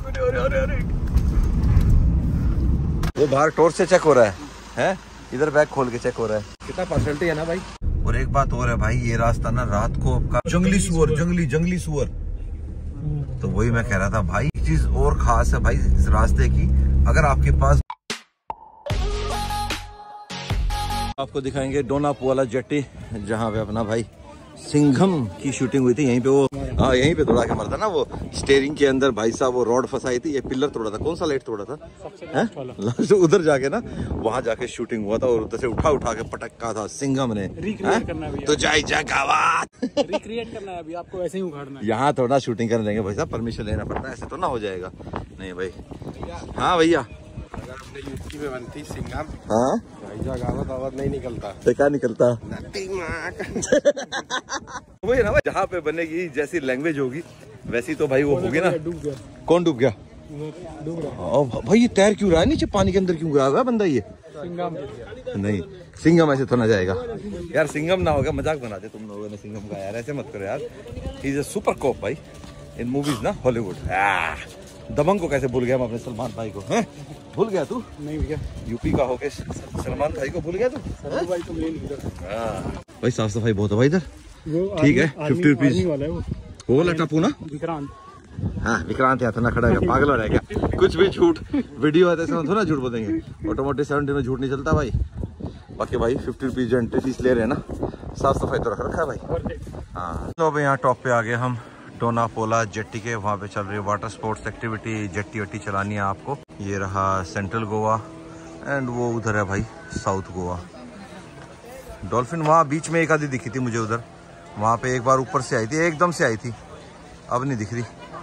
वो बाहर टोर से चेक हो रहा है? इधर बैग खोल के चेक हो रहा है। कितना पार्सलिटी है ना भाई। और एक बात और है भाई, ये रास्ता ना रात को आपका जंगली सुअर, जंगली सुअर। तो वही मैं कह रहा था भाई, एक चीज और खास है भाई इस रास्ते की, अगर आपके पास, आपको दिखाएंगे डोनापोला जेट्टी, जहाँ पे अपना भाई सिंघम की शूटिंग हुई थी। यहीं पे वो यहीं पे तोड़ा के मरा था ना, वो स्टेयरिंग के अंदर भाई साहब वो रॉड फंसाई थी, ये पिलर तोड़ा था। कौन सा लाइट तोड़ा था? लास्ट उधर जाके ना, वहां जाके शूटिंग हुआ था और उधर से उठा के पटका था सिंघम ने। तो जाए रिक्रिएट करना है अभी आपको, ऐसे ही उखाड़ना है। यहाँ थोड़ा शूटिंग कर लेंगे भाई साहब, परमिशन लेना पड़ता है, ऐसे तो ना हो जाएगा। नहीं भाई। हाँ भैया, अगर अपने यूपी में बनती सिंघम, हाँ आवाज नहीं निकलता। तो क्या निकलता? वही ना भाई, जहाँ पे बनेगी जैसी लैंग्वेज होगी वैसी तो भाई वो होगी ना। डूब गया। कौन डूब गया? डूब रहा। भाई ये तैर क्यों रहा है नीचे, पानी के अंदर क्यों गया हुआ बंदा ये? सिंघम नहीं, सिंघम ऐसे तो ना जाएगा यार, सिंघम ना होगा। मजाक बनाते तुम लोगों ने सिंघम का यार, ऐसे मत करो यार। He is a super cop भाई इन मूवीज ना, हॉलीवुड। दबंग को कैसे भूल गया हम अपने सलमान भाई को? हैं भूल गया तू? नहीं भैया, यूपी का होके सलमान भाई को भूल गया तू? भाई तो भाई साफ सफाई बहुत है भाई इधर। ठीक है, 50 रुपीज वो वाला टापू ना। विक्रांत, हाँ विक्रांत यहाँ ना खड़ा है, पागल हो रहा है क्या? कुछ भी झूठ वीडियो है तो थोड़ा झूठ बोलेंगे। ऑटोमोटिव 70 में झूठ नहीं चलता भाई। बाकी भाई 50 रुपीज जो एंट्री फीस ले रहे हैं ना, साफ सफाई तो रख रखा है भाई। हाँ तो अभी यहाँ टॉप पे आ गए हम, डोनापोला जेट्टी के। वहाँ पे चल रही है वाटर स्पोर्ट्स एक्टिविटी, जेट्टी वेट्टी चलानी है आपको। ये रहा सेंट्रल गोवा एंड वो उधर है भाई साउथ गोवा। डॉल्फिन वहाँ बीच में एक आधी दिखी थी मुझे उधर, वहाँ पे एक बार ऊपर से आई थी, एकदम से आई थी, अब नहीं दिख रही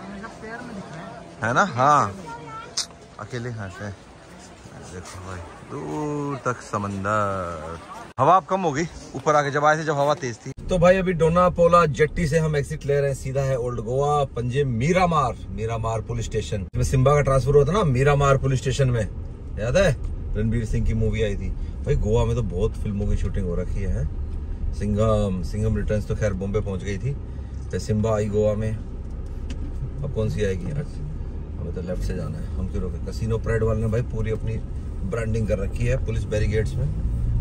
है ना। हाँ अकेले हाँ से देखो भाई, दूर तक समंदर। हवा अब कम हो गई, ऊपर आके जब आए थे जब हवा तेज थी। तो भाई अभी डोनापोला जेट्टी से हम एग्जिट ले रहे हैं, सीधा है ओल्ड गोवा, पंजे मीरामार पुलिस स्टेशन। इसमें सिम्बा का ट्रांसफर हुआ था ना मीरामार पुलिस स्टेशन में, याद है? रणबीर सिंह की मूवी आई थी भाई। गोवा में तो बहुत फिल्मों की शूटिंग हो रखी है। सिंघम रिटर्न्स तो खैर बॉम्बे पहुंच गई थी, तो सिम्बा आई गोवा में। अब कौन सी आएगी? हमें तो लेफ्ट से जाना है, हम क्यों रोके? कसिनो प्राइड वाले ने भाई पूरी अपनी ब्रांडिंग कर रखी है पुलिस बैरिकेड्स में।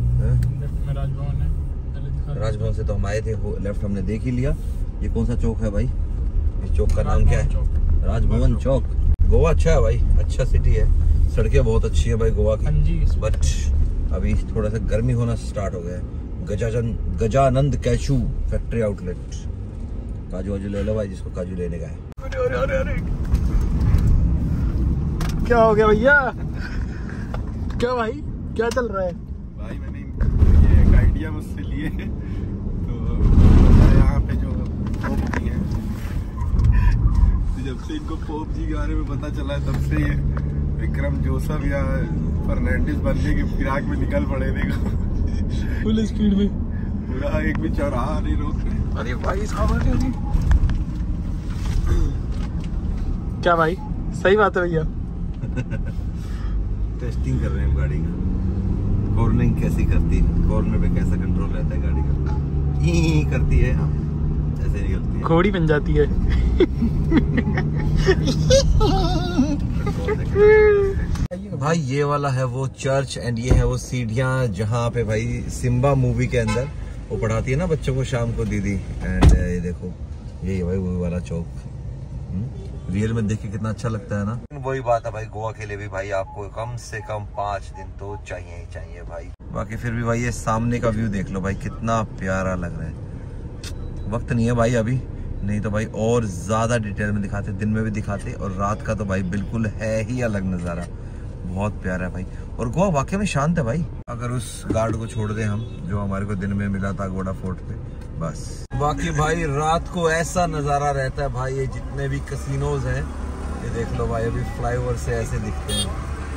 राजभवन है, राजभवन से तो हम आए थे, लेफ्ट हमने देख ही लिया। ये कौन सा चौक है भाई? इस चौक का नाम क्या है? राजभवन चौक। गोवा अच्छा है भाई, अच्छा सिटी है, सड़कें बहुत अच्छी है भाई गोवा की। बट अभी थोड़ा सा गर्मी होना स्टार्ट हो गया है। गजानंद कैशू फैक्ट्री आउटलेट, काजू वाजू ले लो भाई जिसको काजू लेने का है। क्या हो गया भैया? क्या भाई क्या चल रहा है? भाई मैंने ये एक आइडिया मुझसे लिए, तो यहाँ पे जो पोप जी हैं, तो जब से इनको पोप जी के बारे में पता चला है तब से ये विक्रम जोसेफ या फर्नांडिस बनने की फिराक में निकल पड़े देखो फुल स्पीड में, पूरा एक भी चौराहा नहीं रोक रहे। अरे भाई क्या भाई सही बात है भैया। टेस्टिंग कर रहे हैं गाड़ी का, कॉर्नरिंग कैसी करती है, कॉर्नर पे कैसा कंट्रोल रहता है गाड़ी का। ही करती है, ऐसे निकलती है, घोड़ी बन जाती है। भाई ये वाला है वो चर्च एंड ये है वो सीढ़ियाँ जहाँ पे भाई सिम्बा मूवी के अंदर वो पढ़ाती है ना बच्चों को शाम को दीदी। एंड ये देखो यही है भाई वो वाला चौक। रियल में देख के कितना अच्छा लगता है ना। वही बात है भाई, गोवा के लिए भी भाई आपको कम से कम 5 दिन तो चाहिए ही चाहिए भाई। बाकी फिर भी भाई ये सामने का व्यू देख लो भाई, कितना प्यारा लग रहा है। वक्त नहीं है भाई अभी, नहीं तो भाई और ज्यादा डिटेल में दिखाते, दिन में भी दिखाते, और रात का तो भाई बिल्कुल है ही अलग नज़ारा, बहुत प्यारा है भाई। और गोवा वाकई में शांत है भाई, अगर उस गार्ड को छोड़ दे हम जो हमारे को दिन में मिला था गोड़ा फोर्ट पे, बस। बाकी भाई रात को ऐसा नज़ारा रहता है भाई, ये जितने भी कसिनोज हैं ये देख लो भाई, अभी फ्लाईओवर से ऐसे दिखते हैं।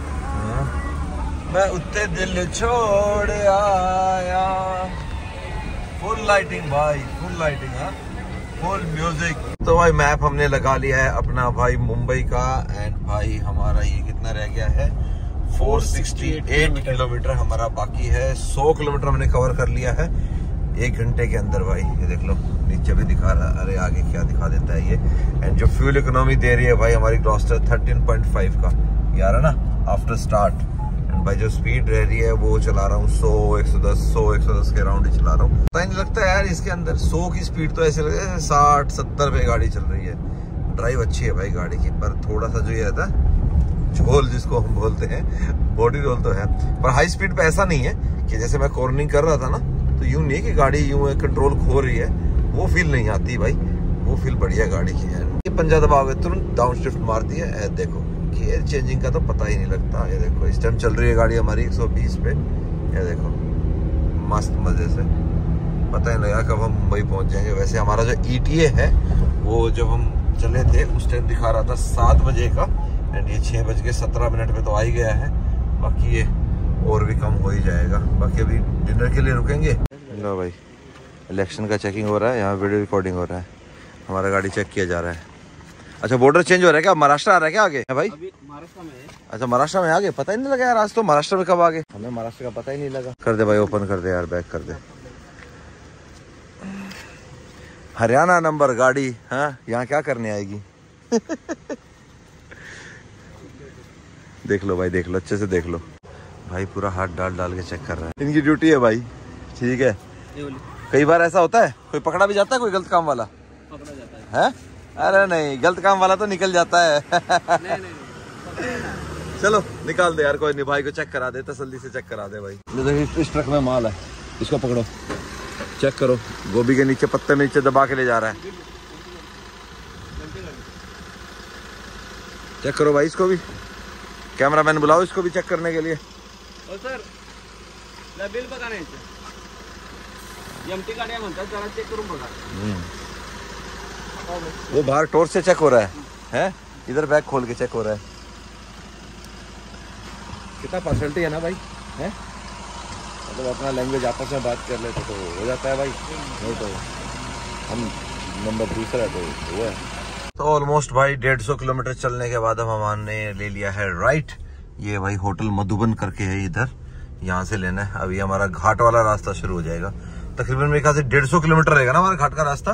मैं उत्ते दिल छोड़ आया, फुल लाइटिंग भाई, फुल लाइटिंग, फुल म्यूजिक। तो भाई मैप हमने लगा लिया है अपना भाई मुंबई का, एंड भाई हमारा ये कितना रह गया है, 468 किलोमीटर हमारा बाकी है। 100 किलोमीटर हमने कवर कर लिया है। 1 घंटे के अंदर भाई। ये देख लो नीचे भी दिखा रहा है, अरे आगे क्या दिखा देता है ये। एंड जो फ्यूल इकोनॉमी दे रही है भाई हमारी ग्लॉस्टर 13.5 का यार है ना आफ्टर स्टार्ट। एंड भाई जो स्पीड रह रही है वो चला रहा हूँ 100 110 के अराउंड ही चला रहा हूँ। पता नहीं लगता यार इसके अंदर 100 की स्पीड तो ऐसे लगे 60-70 पे गाड़ी चल रही है। ड्राइव अच्छी है भाई गाड़ी की, पर थोड़ा सा जो ये रहता है झोल जिसको हम बोलते हैं, बॉडी रोल तो है। पर हाई स्पीड पे ऐसा नहीं है कि जैसे मैं कॉर्निंग कर रहा था ना तो यूं नहीं कि गाड़ी यूं कंट्रोल खो रही है, वो फील नहीं आती भाई, वो फील बढ़िया गाड़ी की है। ये पंजा दबाओगे तुरंत डाउन शिफ्ट मारती है। देखो गियर चेंजिंग का तो पता ही नहीं लगता। ये देखो इस टाइम चल रही है गाड़ी हमारी 120 पे। ये देखो मस्त मजे से, पता ही नहीं लगा कब हम मुंबई पहुंच जाएंगे। वैसे हमारा जो ETA है वो जब हम चले थे उस टाइम दिखा रहा था 7 बजे का, एंड ये 6:17 पे तो आ ही गया है। बाकी ये और भी कम हो ही जाएगा। बाकी अभी डिनर के लिए रुकेंगे। लो भाई इलेक्शन का चेकिंग हो रहा है, यहाँ वीडियो रिकॉर्डिंग हो रहा है, हमारा गाड़ी चेक किया जा रहा है। अच्छा बॉर्डर चेंज हो रहा है क्या? महाराष्ट्र आ रहा है क्या आगे है भाई? अभी महाराष्ट्र में है। अच्छा महाराष्ट्र में आगे, पता ही नहीं लगा यार आज तो महाराष्ट्र में कब आगे, हमें महाराष्ट्र का पता ही नहीं लगा। कर दे भाई ओपन कर दे यार, बैक कर दे। हरियाणा नंबर गाड़ी, हाँ यहाँ क्या करने आएगी? देख लो भाई, देख लो अच्छे से देख लो भाई, पूरा हाथ डाल के चेक कर रहा है। इनकी ड्यूटी है भाई, ठीक है। कई बार ऐसा होता है कोई पकड़ा भी जाता है, कोई गलत काम वाला पकड़ा जाता है। अरे नहीं, गलत काम वाला तो निकल जाता है। नहीं। चलो निकाल दे यार, कोई नहीं, भाई को चेक करा दे, तसल्ली से चेक करा दे भाई। इस ट्रक में माल है, इसको पकड़ो चेक करो। गोभी के नीचे पत्ते में नीचे दबा के ले जा रहा है, चेक करो भाई इसको भी। कैमरामैन बुलाओ इसको भी चेक करने के लिए। ओ सर बिल बघा नाही, एमटी गाड्या म्हणतात, जरा चेक करून बघा। वो बाहर टोर से चेक हो रहा है? इधर बैग खोल के चेक हो रहा है। कितना पर्सनैलिटी है ना भाई, है मतलब अपना लैंग्वेज आपस में बात कर लेते तो हो जाता है भाई, नहीं तो हम नंबर दूसरा है तो वो है। तो ऑलमोस्ट भाई 150 किलोमीटर चलने के बाद हमने ले लिया है राइट। ये भाई होटल मधुबन करके है इधर, यहाँ से लेना है। अभी हमारा घाट वाला रास्ता शुरू हो जाएगा। तकरीबन मेरे ख्याल से 150 किलोमीटर रहेगा ना हमारा घाट का रास्ता।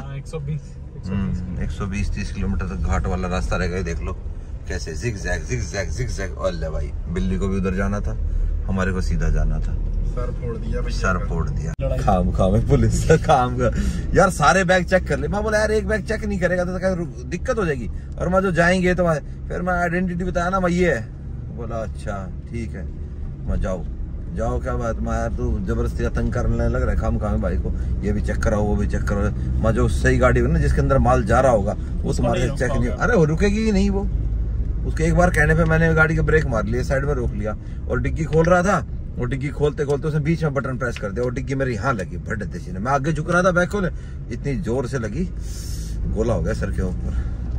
120-130 किलोमीटर तक घाट वाला रास्ता रहेगा। ये देख लो कैसे जिग जैग। और भाई बिल्ली को भी उधर जाना था, हमारे को सीधा जाना था। सर फोड़ दिया भाई, सर फोड़ दिया। खाम है पुलिस काम का यार, सारे बैग चेक कर ले। मैं बोला यार एक बैग चेक नहीं करेगा तो क्या दिक्कत हो जाएगी, और मैं जो जाएंगे तो फिर मैं आइडेंटिटी बताया ना मैं ये है। बोला अच्छा ठीक है, मैं जाओ क्या बात, मैं यार तू जबरदस्ती तंग करने लग रहा है खाम भाई को, ये भी चेक कराओ वो भी चेक कराओ। मैं जो सही गाड़ी हो ना जिसके अंदर माल जा रहा होगा वो तुम्हारे चेक नहीं, अरे वो रुकेगी ही नहीं वो। उसके एक बार कहने पे मैंने गाड़ी का ब्रेक मार लिया, साइड में रोक लिया और डिग्गी खोल रहा था। वो डिग्गी खोलते उसने बीच में बटन प्रेस कर दिया और डिग्गी मेरी यहाँ लगी भट देसी ने। मैं आगे झुक रहा था बैक खोले, इतनी जोर से लगी गोला हो गया सर के ऊपर।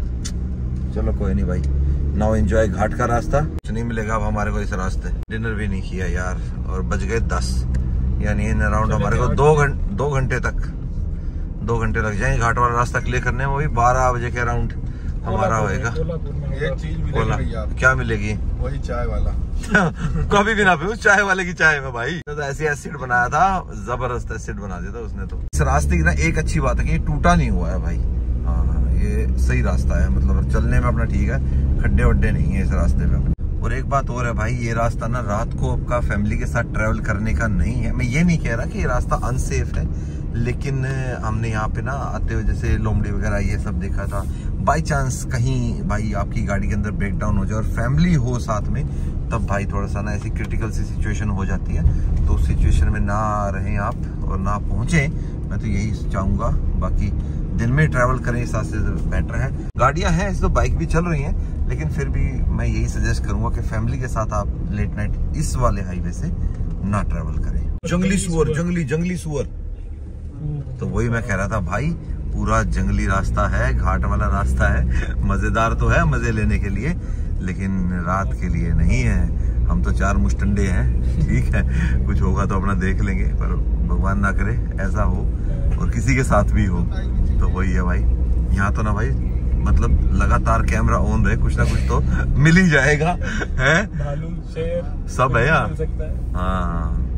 चलो कोई नहीं भाई, नाउ एंजॉय घाट का रास्ता। कुछ नहीं मिलेगा अब हमारे को इस रास्ते। डिनर भी नहीं किया यार और बज गए 10, यानी इन अराउंड हमारे को 2 घंटे लग जाएंगे घाट वाला रास्ता क्लियर करने में। वही 12 बजे के अराउंड हमारा होएगा। एक चीज मिलेगी यार, क्या मिलेगी? वही चाय वाला। कभी भी ना पी चाय वाले की चाय में भाई। तो ऐसी एसिड बनाया था, जबरदस्त एसिड बना दिया था उसने। तो इस रास्ते की ना एक अच्छी बात है कि ये टूटा नहीं हुआ है भाई। हाँ ये सही रास्ता है, मतलब चलने में अपना ठीक है, खड्डे वड्डे नहीं है इस रास्ते पे। और एक बात और है भाई, ये रास्ता ना रात को आपका फैमिली के साथ ट्रेवल करने का नहीं है। मैं ये नहीं कह रहा कि ये रास्ता अनसेफ है, लेकिन हमने यहाँ पे ना आते हुए जैसे लोमड़ी वगैरह ये सब देखा था। बाई चांस कहीं भाई आपकी गाड़ी के अंदर ब्रेकडाउन हो जाए और फैमिली हो साथ में, तब भाई थोड़ा सा ना ऐसी क्रिटिकल सी सिचुएशन हो जाती है। तो उस सिचुएशन में ना रहें आप और ना पहुंचे, मैं तो यही चाहूंगा। बाकी दिन में ट्रैवल करें इस रास्ते से बेटर है। गाड़ियां हैं ऐसे तो, बाइक भी चल रही हैं, लेकिन फिर भी मैं यही सजेस्ट करूंगा कि फैमिली के साथ आप लेट नाइट इस वाले हाईवे से ना ट्रैवल करें। जंगली सुअर तो वही मैं कह रहा था भाई, पूरा जंगली रास्ता है, घाट वाला रास्ता है। मजेदार तो है मजे लेने के लिए, लेकिन रात के लिए नहीं है। हम तो 4 मुस्टंडे हैं, ठीक है, कुछ होगा तो अपना देख लेंगे, पर भगवान ना करे ऐसा हो और किसी के साथ भी हो। तो वही है भाई, यहाँ तो ना भाई मतलब लगातार कैमरा ऑन रहे, कुछ ना कुछ तो मिल ही जाएगा, है भालू शेर सब है यार। हाँ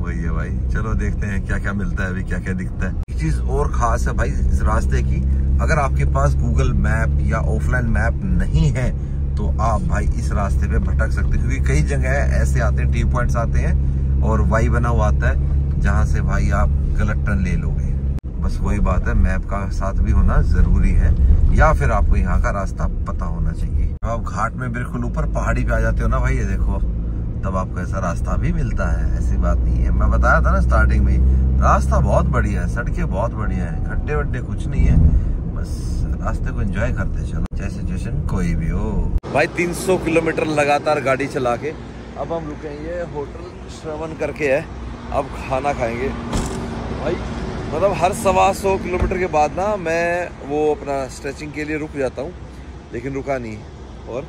वही है भाई, चलो देखते हैं क्या क्या मिलता है अभी, क्या क्या दिखता है। एक चीज और खास है भाई इस रास्ते की, अगर आपके पास गूगल मैप या ऑफलाइन मैप नहीं है तो आप भाई इस रास्ते पे भटक सकते हैं, क्योंकि कई जगह ऐसे आते हैं, टी पॉइंट्स आते हैं और वाई बना हुआ आता है जहाँ से भाई आप गलत टर्न ले लोगे। बस वही बात है, मैप का साथ भी होना जरूरी है, या फिर आपको यहाँ का रास्ता पता होना चाहिए। आप घाट में बिल्कुल ऊपर पहाड़ी पे आ जाते हो ना भाई, ये देखो, तब आपको ऐसा रास्ता भी मिलता है, ऐसी बात नहीं है। मैं बताया था ना स्टार्टिंग में, रास्ता बहुत बढ़िया है, सड़कें बहुत बढ़िया है, खड्डे वड्डे कुछ नहीं है, बस रास्ते को एंजॉय करते चलो, चाहे सिचुएशन कोई भी हो। भाई 300 किलोमीटर लगातार गाड़ी चला के अब हम रुकेंगे, होटल श्रवण करके है, अब खाना खाएंगे भाई। मतलब हर 125 किलोमीटर के बाद ना मैं वो अपना स्ट्रेचिंग के लिए रुक जाता हूँ, लेकिन रुका नहीं। और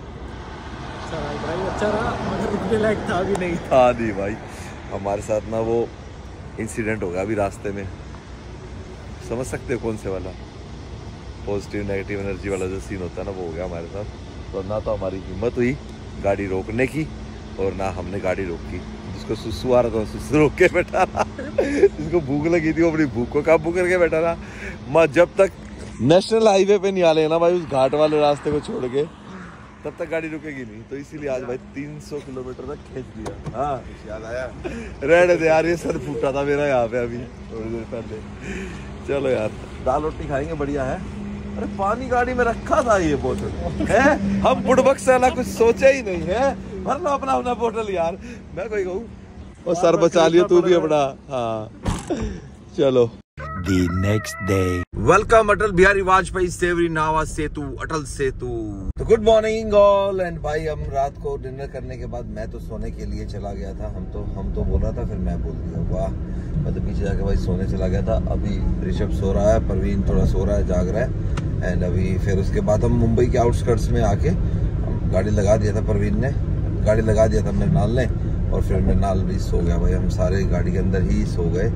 अच्छा रहा, मगर रुकने लायक था भी नहीं। था नहीं भाई, हमारे साथ ना वो इंसिडेंट हो गया अभी रास्ते में, समझ सकते हो कौन से वाला, पॉजिटिव नेगेटिव एनर्जी वाला जो सीन होता है ना, वो हो गया हमारे साथ। तो ना तो हमारी हिम्मत हुई गाड़ी रोकने की और ना हमने गाड़ी रोकी। जिसको सुसु आ रहा था सुसु रोक के बैठा रहा, जिसको भूख लगी थी वो अपनी भूख को काबू करके बैठा रहा। मैं जब तक नेशनल हाईवे पे नहीं आ लेना भाई उस घाट वाले रास्ते को छोड़ के, तब तक गाड़ी रुकेगी नहीं। तो इसीलिए आज भाई 300 किलोमीटर तक खींच दिया। हाँ याद आया, रहने दे यार, ये सर फूटा था मेरा यहाँ पे अभी थोड़ी देर पहले। चलो यार दाल रोटी खाएंगे, बढ़िया है। अरे पानी गाड़ी में रखा था ये बोतल है, हम बुड़बक साला कुछ सोचे ही नहीं है, भर लो अपना अपना बोतल यार। मैं कोई कहूँ और सर बचा लियो तू भी अपना। हाँ चलो। The next day. Welcome Atal Bihari Vajpayee Sewri नावा सेतु, अटल सेतु। तो गुड मॉर्निंग ऑल। एंड भाई हम रात को डिनर करने के बाद मैं तो सोने के लिए चला गया था, हम तो बोल रहा था, फिर मैं बोल दिया वाह, मैं तो पीछे जाके भाई सोने चला गया था। अभी ऋषभ सो रहा है, परवीन थोड़ा सो रहा है, जाग रहा है। एंड अभी फिर उसके बाद हम मुंबई के आउटस्कर्ट्स में आके गाड़ी लगा दिया था, परवीन ने गाड़ी लगा दिया था मृणाल ने, और फिर मृणाल भी सो गया भाई, हम सारे गाड़ी के अंदर ही सो गए।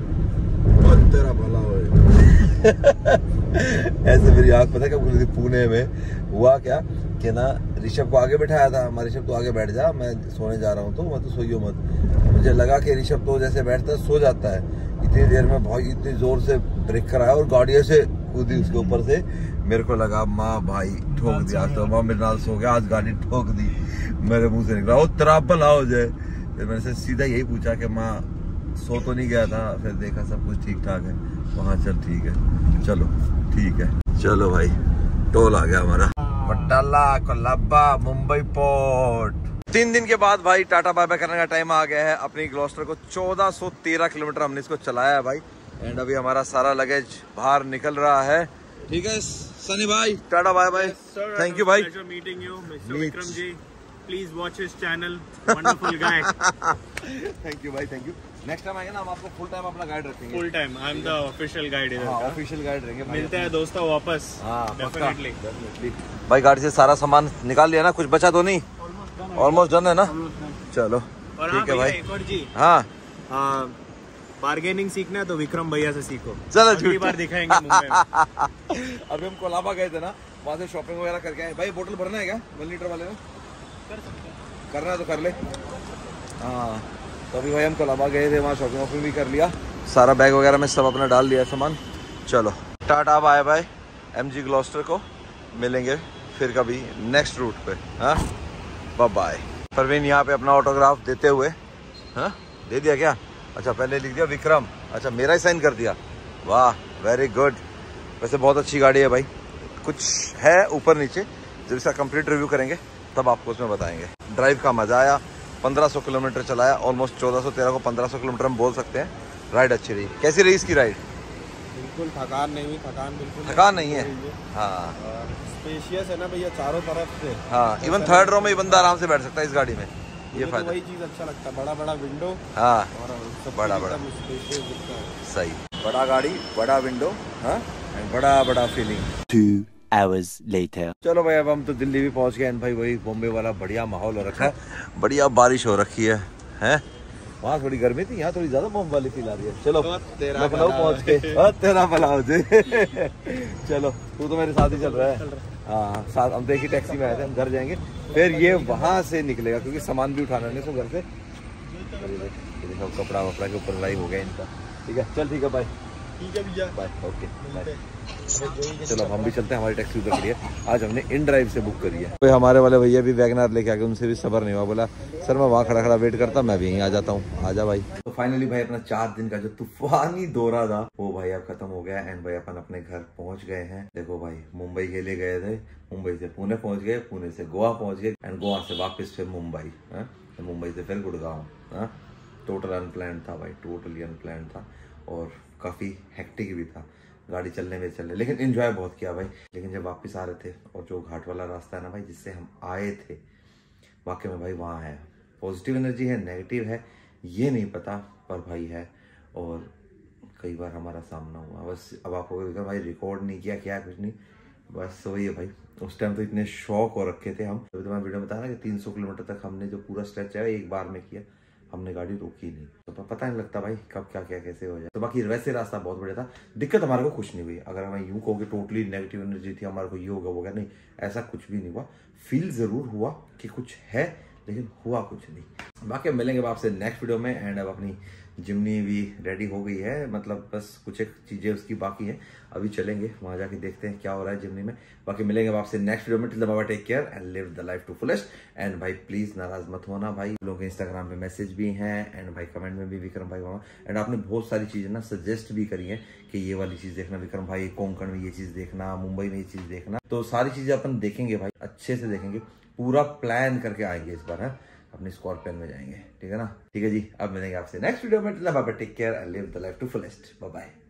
तेरा भला हो ऐसे मेरी आँख पता क्या पूरी पुणे में हुआ क्या कि ना, ऋषभ को आगे बैठाया था, हमारे ऋषभ तो आगे बैठ जा, मैं सोने जा रहा हूँ, तो मैं तो सोइयो मत। मुझे लगा कि ऋषभ तो जैसे बैठता है सो जाता है, इतनी देर में भाई इतनी जोर से ब्रेक कराया और गाड़ी ऐसे कूदी उसके ऊपर से, मेरे को लगा माँ भाई ठोक दिया, तो माँ मेरे नाल सो गया, आज गाड़ी ठोक दी, मेरे मुंह से निकला वो तेरा भला हो जाए। फिर मैंने से सीधा यही पूछा कि माँ सो तो नहीं गया था, फिर देखा सब कुछ ठीक ठाक है, वहाँ चल ठीक है, चलो ठीक है। चलो भाई टोल आ गया हमारा, बटाला कोलंबा मुंबई पोर्ट। 3 दिन के बाद भाई टाटा बाय बाय करने का टाइम आ गया है। अपनी ग्लॉस्टर को 1413 किलोमीटर हमने इसको चलाया है भाई। एंड अभी हमारा सारा लगेज बाहर निकल रहा है। ठीक है सनी भाई, tata bye bye, thank you भाई। Meeting you mister Vikram ji, please watch his channel, wonderful guy. Thank you भाई, थैंक यू। नेक्स्ट टाइम आएंगे ना हम आपको फुल टाइम अपना गाइड रखेंगे। Full time, I am the official guide इधर का। ऑफिशियल गाइड रहेंगे। मिलते हैं दोस्तों वापस। डेफिनेटली भाई, गाड़ी से सारा सामान निकाल लिया ना, कुछ बचा तो नहीं? ऑलमोस्ट डन है ना? चलो ठीक है भाई। एक और जी, हाँ बार्गेनिंग सीखना है तो विक्रम भैया से सीखो, चलो अगली बार दिखाएंगे मुंबई में। अभी हम कोलाबा गए थे ना, वहाँ से शॉपिंग वगैरह करके आए। भाई बोतल भरना है क्या 1 लीटर वाले में? करना है तो कर ले। हाँ तो अभी भाई हम कोलाबा गए थे, वहाँ शॉपिंग वॉपिंग भी कर लिया, सारा बैग वगैरह में सब अपना डाल लिया सामान। चलो tata bye bye. MG Gloster को मिलेंगे फिर कभी नेक्स्ट रूट पे। हाँ बाय बाय। परवीन यहाँ पे अपना ऑटोग्राफ देते हुए, हाँ दे दिया क्या? अच्छा पहले लिख दिया विक्रम, अच्छा मेरा ही साइन कर दिया, वाह वेरी गुड। वैसे बहुत अच्छी गाड़ी है भाई, कुछ है ऊपर नीचे, जब इसका कंप्लीट रिव्यू करेंगे तब आपको उसमें बताएंगे। ड्राइव का मजा आया, 1500 किलोमीटर चलाया, ऑलमोस्ट 1413 को 1500 किलोमीटर हम बोल सकते हैं। राइड अच्छी रही। कैसी रही इसकी राइड? बिल्कुल थकान नहीं हुई, थकान नहीं है। हाँ स्पेशियस है ना भैया चारों तरफ से। हाँ इवन थर्ड रो में बंदा आराम से बैठ सकता है इस गाड़ी में, ये तो फायदा। वही चीज अच्छा लगता है, बड़ा बड़ा विंडो। हाँ और बड़ा बड़ा स्पेशियस दिखता है। सही, बड़ा गाड़ी, बड़ा विंडो, हाँ बड़ा बड़ा फीलिंग। 2 hours later. चलो भाई अब हम तो दिल्ली भी पहुंच गए भाई। वही बॉम्बे वाला बढ़िया माहौल हो रखा है, बढ़िया बारिश हो रखी है, हैं? वहाँ थोड़ी गर्मी थी, यहाँ थोड़ी ज्यादा बॉम्ब वाली फील आ रही है। चलो लखनऊ पहुँच के तेरा भला हो जाए। चलो तू तो मेरे साथ ही चल रहा है। हाँ साथ हम देखिए, टैक्सी में आए थे, हम घर जाएंगे, फिर ये वहाँ से निकलेगा क्योंकि सामान भी उठाना है इसको घर से। देखो कपड़ा वपड़ा के ऊपर लड़ाई हो गया इनका। ठीक है चल ठीक है बाय। ठीक है भैया, बाय। Okay bye. चलो अब हम भी चलते हैं, हमारी टैक्सी उधर खड़ी है। आज हमने इन ड्राइव से बुक करी है। तो हमारे वाले भैया भी वैगनआर लेके आ गए, उनसे भी सबर नहीं हुआ, बोला सर मैं वहाँ खड़ा खड़ा वेट करता, मैं भी यहीं आ जाता हूँ, आजा भाई। तो फाइनली भाई अपना 4 दिन का जो तूफानी दौरा था वो भाई अब खत्म हो गया एंड भाई अपन अपने घर पहुंच गए हैं। देखो भाई मुंबई के लिए गए थे, मुंबई से पुणे पहुंच गए, पुणे से गोवा पहुंच गए एंड गोवा से वापस फिर मुंबई, मुंबई से फिर गुड़गांव। टोटल अनप्लान्ड था भाई, टोटली अनप्लान्ड था और काफ़ी हेक्टिक भी था, गाड़ी चलने में चलने, लेकिन एंजॉय बहुत किया भाई। लेकिन जब वापस आ रहे थे और जो घाट वाला रास्ता है ना भाई जिससे हम आए थे, वाकई में भाई वहाँ है पॉजिटिव एनर्जी है, नेगेटिव है ये नहीं पता, पर भाई है। और कई बार हमारा सामना हुआ, बस अब आपको भाई रिकॉर्ड नहीं किया क्या कुछ नहीं, बस वही है भाई। उस टाइम तो इतने शौक हो रखे थे हम, तो मैं वीडियो में बताया ना कि 300 किलोमीटर तक हमने जो पूरा स्ट्रेच है एक बार में किया, हमने गाड़ी रोकी नहीं, तो पता नहीं लगता भाई कब क्या क्या कैसे हो जाए। तो बाकी वैसे रास्ता बहुत बढ़िया था, दिक्कत हमारे को कुछ नहीं हुई। अगर हमें यूं कहोगे टोटली नेगेटिव एनर्जी थी हमारे को, ये होगा वो गया, नहीं ऐसा कुछ भी नहीं हुआ। फील जरूर हुआ कि कुछ है लेकिन हुआ कुछ नहीं। बाकी अब मिलेंगे आपसे नेक्स्ट वीडियो में एंड अब अपनी जिमनी भी रेडी हो गई है, मतलब बस कुछ एक चीजें उसकी बाकी हैं, अभी चलेंगे वहां जाके देखते हैं क्या हो रहा है जिमनी में। बाकी मिलेंगे आपसे नेक्स्ट वीडियो में, till then bye, take care and live the life to fullest. And भाई प्लीज नाराज मत होना भाई, लोगों के इंस्टाग्राम पे मैसेज भी हैं एंड भाई कमेंट में भी विक्रम भाई वहाँ, एंड आपने बहुत सारी चीजें ना सजेस्ट भी करी है कि ये वाली चीज देखना विक्रम भाई, कोंकण में ये चीज देखना, मुंबई में ये चीज देखना, तो सारी चीजें अपन देखेंगे भाई, अच्छे से देखेंगे, पूरा प्लान करके आएंगे इस बार है, अपनी स्कॉर्पियन में जाएंगे। ठीक है ना, ठीक है जी, अब मिलेंगे आपसे नेक्स्ट वीडियो में, take care and live the life to fullest, bye bye.